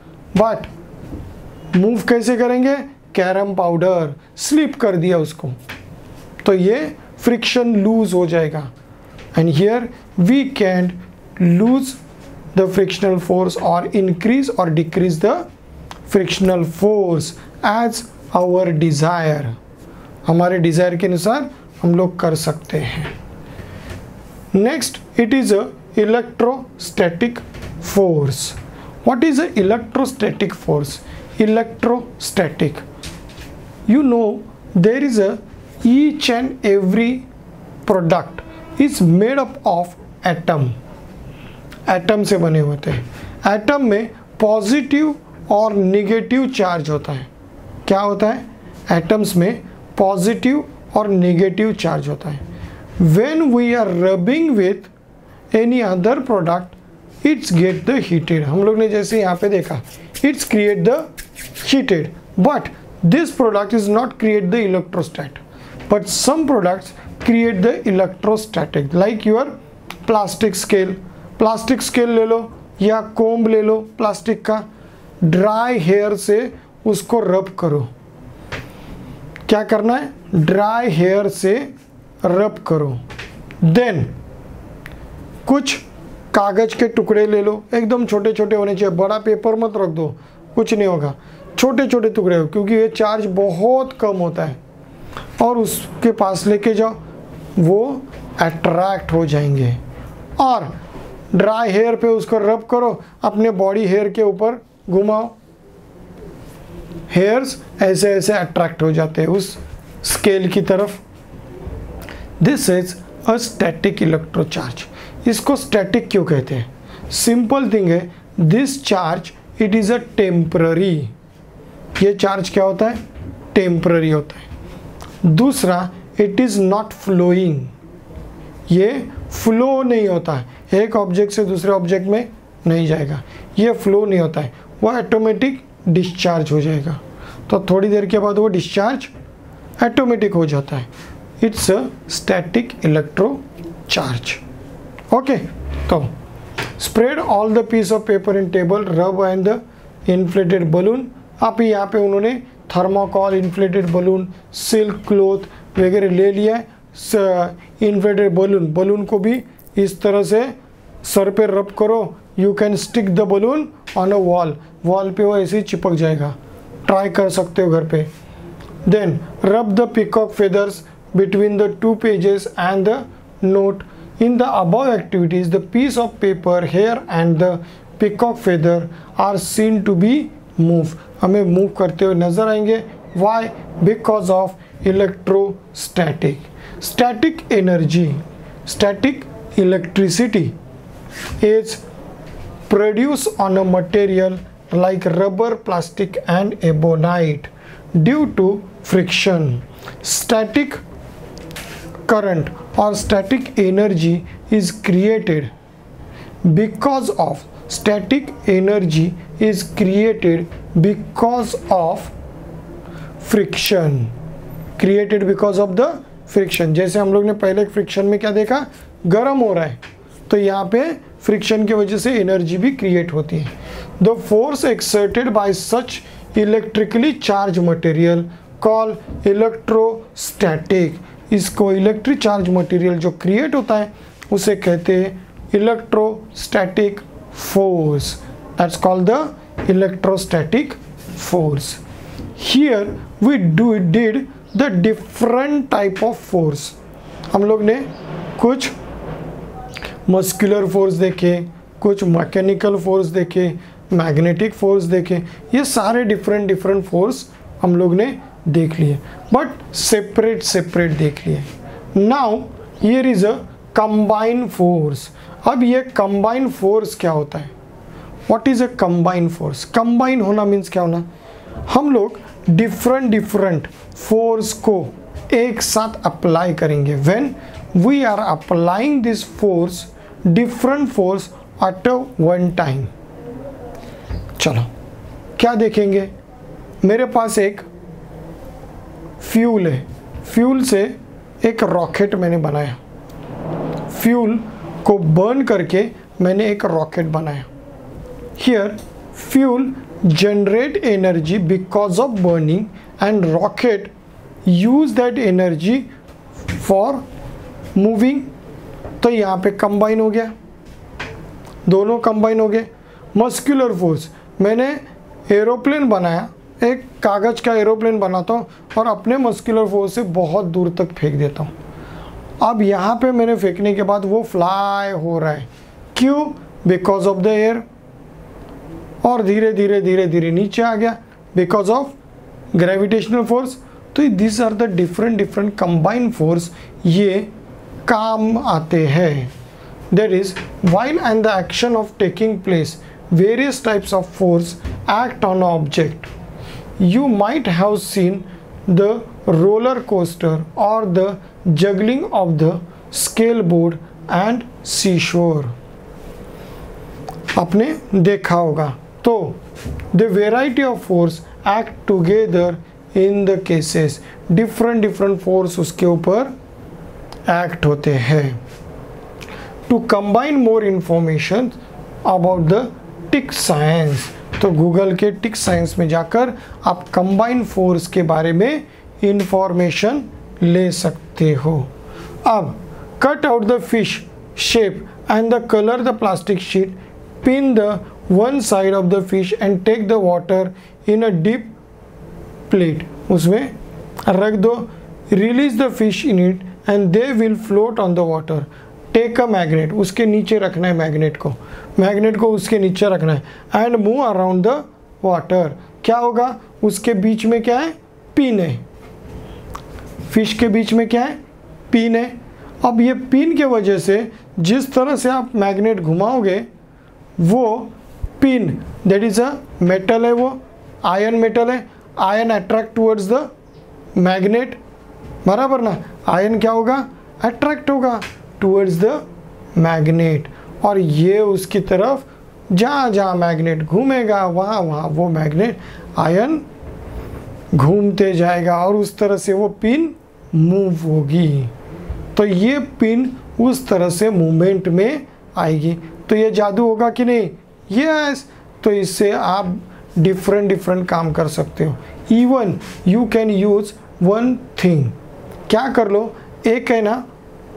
बट मूव कैसे करेंगे, कैरम पाउडर स्लिप कर दिया उसको तो ये फ्रिक्शन लूज हो जाएगा। And here we can lose the frictional force or increase or decrease the frictional force as our desire. हमारे डिज़ायर के अनुसार हम लोग कर सकते हैं। Next, it is a electrostatic force. What is a electrostatic force? Electrostatic, you know, there is a each and every product is made up of atom. Atom से बने होते हैं। एटम में पॉजिटिव और नेगेटिव चार्ज होता है। क्या होता है? एटम्स में पॉजिटिव और नेगेटिव चार्ज होता है। When we are rubbing with any other product it's get the heated. हम लोग ने जैसे यहाँ पे देखा, it's create the heated, but this product is not create the electrostat, but some products create the electrostatic, like your plastic scale. Plastic scale ले लो या कोम्ब ले लो प्लास्टिक का, ड्राई हेयर से उसको रब करो। क्या करना है? ड्राई हेयर से रब करो। देन कुछ कागज के टुकड़े ले लो, एकदम छोटे छोटे होने चाहिए, बड़ा पेपर मत रख दो, कुछ नहीं होगा, छोटे छोटे टुकड़े हो, क्योंकि ये चार्ज बहुत कम होता है, और उसके पास लेके जाओ, वो अट्रैक्ट हो जाएंगे। और ड्राई हेयर पे उसको रब करो, अपने बॉडी हेयर के ऊपर घुमाओ, हेयर्स ऐसे ऐसे अट्रैक्ट हो जाते हैं उस स्केल की तरफ। This is a static electro charge. इसको स्टैटिक क्यों कहते हैं? सिंपल थिंग है, this charge it is a temporary. ये चार्ज क्या होता है? टेम्पररी होता है। दूसरा, इट इज नॉट फ्लोइंग। ये फ्लो नहीं होता है, एक ऑब्जेक्ट से दूसरे ऑब्जेक्ट में नहीं जाएगा, ये फ्लो नहीं होता है, वो ऑटोमेटिक डिस्चार्ज हो जाएगा। तो थोड़ी देर के बाद वो डिस्चार्ज ऑटोमेटिक हो जाता है। It's a static electro charge. Okay, तो spread all the piece of paper in table, rub and the inflated balloon. आप यहाँ पे उन्होंने thermocol, inflated balloon, silk cloth वगैरह ले लिया है। इन्फ्लेटेड बलून, बलून को भी इस तरह से सर पे रब करो। You can stick the balloon on a wall, wall पे वो ऐसे ही चिपक जाएगा, ट्राई कर सकते हो घर पे। Then rub the peacock feathers between the two pages and the note. In the above activities the piece of paper, hair and the peacock feather are seen to be move. हमें मूव करते हुए नजर आएंगे। Why? Because of electrostatic. Static energy, static electricity is produced on a material like rubber, plastic and ebonite due to friction. Static current or static energy is created because of friction. Created because of the friction. जैसे हम लोग ने पहले फ्रिक्शन में क्या देखा, गर्म हो रहा है, तो यहाँ पे फ्रिक्शन की वजह से एनर्जी भी क्रिएट होती है। The force exerted by such electrically charge material call electrostatic. इसको इलेक्ट्रिक चार्ज मटेरियल जो क्रिएट होता है उसे कहते हैं electrostatic force. That's called the electrostatic force. Here we did the different type of force. हम लोग ने कुछ मस्कुलर फोर्स देखे, कुछ मैकेनिकल फोर्स देखे, मैग्नेटिक फोर्स देखे, ये सारे डिफरेंट फोर्स हम लोग ने देख लिए, बट सेपरेट देख लिए। Now here is a combine force. अब ये कंबाइन फोर्स क्या होता है? What is a combine force? Combine होना मीन्स क्या होना? हम लोग डिफरेंट फोर्स को एक साथ अप्लाई करेंगे। When we are applying this force, different force at one time. चलो क्या देखेंगे? मेरे पास एक फ्यूल है, फ्यूल से एक रॉकेट मैंने बनाया, फ्यूल को बर्न करके मैंने एक रॉकेट बनाया। Here fuel generate energy because of burning and rocket use that energy for moving। तो यहाँ पे कंबाइन हो गया, दोनों कंबाइन हो गए। मस्कुलर फोर्स, मैंने एरोप्लेन बनाया, एक कागज का एरोप्लेन बनाता हूँ और अपने मस्कुलर फोर्स से बहुत दूर तक फेंक देता हूँ। अब यहाँ पे मैंने फेंकने के बाद वो फ्लाई हो रहा है, क्यों? Because of the air. और धीरे धीरे नीचे आ गया बिकॉज ऑफ ग्रेविटेशनल फोर्स। तो this are the different combined force, ये काम आते हैं. That is while and the action of taking place, various types of force act on an object. You might have seen the roller coaster or the juggling of the skateboard and seashore. आपने देखा होगा. तो the variety of force act together in the cases. different force उसके ऊपर act होते हैं. To combine more information about the tick science, तो गूगल के टिक साइंस में जाकर आप कंबाइन फोर्स के बारे में इंफॉर्मेशन ले सकते हो. अब cut out the fish shape and the colour the plastic sheet, pin the one side of the fish and take the water in a deep plate, उसमें रख दो, release the fish in it and they will float on the water. Take a magnet, उसके नीचे रखना है मैग्नेट को उसके नीचे रखना है. And move around the water, क्या होगा, उसके बीच में क्या है, पिन है. फिश के बीच में क्या है, पिन है. अब ये पिन के वजह से जिस तरह से आप मैग्नेट घुमाओगे, वो pin that is a metal है, वो आयन मेटल है. Iron attract towards the magnet, बराबर ना. आयन क्या होगा, अट्रैक्ट होगा टुवर्ड्स द मैग्नेट, और ये उसकी तरफ जहाँ जहाँ मैग्नेट घूमेगा वहाँ वहाँ वो मैग्नेट आयन घूमते जाएगा, और उस तरह से वो पिन मूव होगी. तो ये पिन उस तरह से मूवमेंट में आएगी. तो ये जादू होगा कि नहीं, यस. तो इससे आप डिफरेंट काम कर सकते हो. Even you can use one thing, क्या कर लो, एक है ना,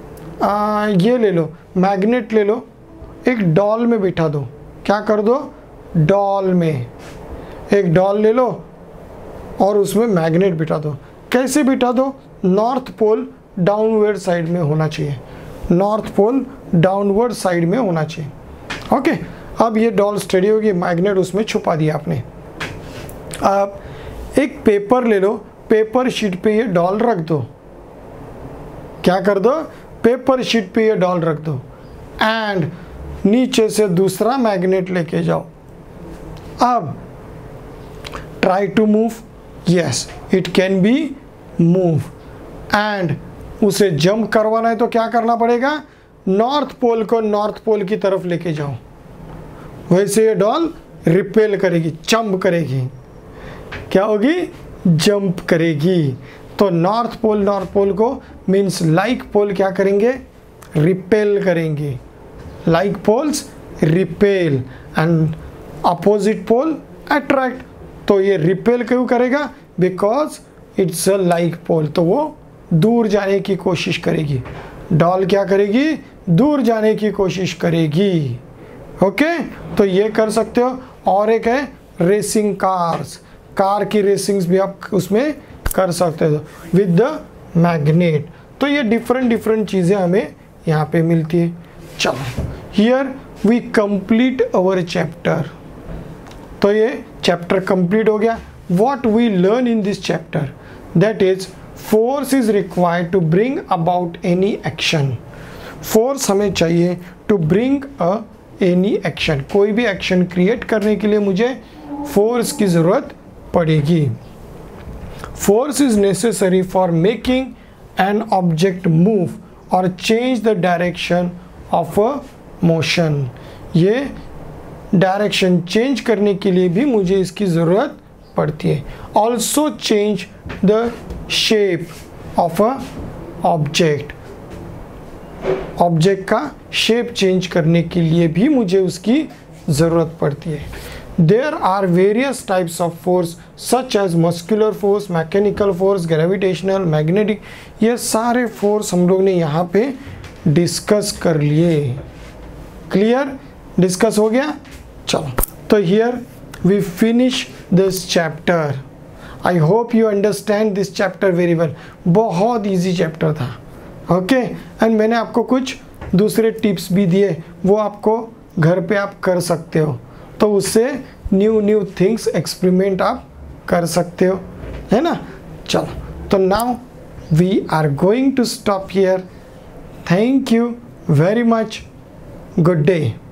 ये ले लो, मैग्नेट ले लो, एक डॉल में बिठा दो. क्या कर दो, डॉल में एक डॉल ले लो और उसमें मैग्नेट बिठा दो. कैसे बिठा दो, नॉर्थ पोल डाउनवर्ड साइड में होना चाहिए, नॉर्थ पोल डाउनवर्ड साइड में होना चाहिए. ओके, अब ये डॉल स्टडी होगी, मैग्नेट उसमें छुपा दिया आपने. अब एक पेपर ले लो, पेपर शीट पे ये डॉल रख दो. क्या कर दो, पेपर शीट पे ये डॉल रख दो, एंड नीचे से दूसरा मैग्नेट लेके जाओ. अब try to move, yes it can be move. एंड उसे जंप करवाना है तो क्या करना पड़ेगा, नॉर्थ पोल को नॉर्थ पोल की तरफ लेके जाओ. वैसे ये डॉल रिपेल करेगी, जंप करेगी. क्या होगी, जंप करेगी. तो नॉर्थ पोल को मीन्स लाइक पोल क्या करेंगे, रिपेल करेंगे. Like poles repel and opposite pole attract. तो ये रिपेल क्यों करेगा, because it's a like pole. तो वो दूर जाने की कोशिश करेगी, डॉल क्या करेगी, दूर जाने की कोशिश करेगी. ओके, तो ये कर सकते हो. और एक है रेसिंग कार्स, कार की रेसिंग्स भी आप उसमें कर सकते हो विद द मैग्नेट. तो ये डिफरेंट चीज़ें हमें यहाँ पे मिलती है. चलो, here we complete our chapter. तो ये चैप्टर कंप्लीट हो गया. What we learn in this chapter, that is force is required to bring about any action. Force हमें चाहिए टू ब्रिंग एनी एक्शन, कोई भी एक्शन क्रिएट करने के लिए मुझे फोर्स की ज़रूरत पड़ेगी. Force is necessary for making an object move or change the direction of a motion. ये डायरेक्शन चेंज करने के लिए भी मुझे इसकी ज़रूरत पड़ती है. Also change the shape of a object. Object का शेप चेंज करने के लिए भी मुझे उसकी ज़रूरत पड़ती है. There are various types of force such as muscular force, mechanical force, gravitational, magnetic. ये सारे फोर्स हम लोग ने यहाँ पे डिस्कस कर लिए. क्लियर, डिस्कस हो गया. चलो, तो here we finish this chapter. I hope you understand this chapter very well. बहुत इजी चैप्टर था. ओके, एंड मैंने आपको कुछ दूसरे टिप्स भी दिए, वो आपको घर पे आप कर सकते हो. तो उससे न्यू थिंग्स एक्सपेरिमेंट आप कर सकते हो, है ना. चलो, So now we are going to stop here. Thank you very much. Good day.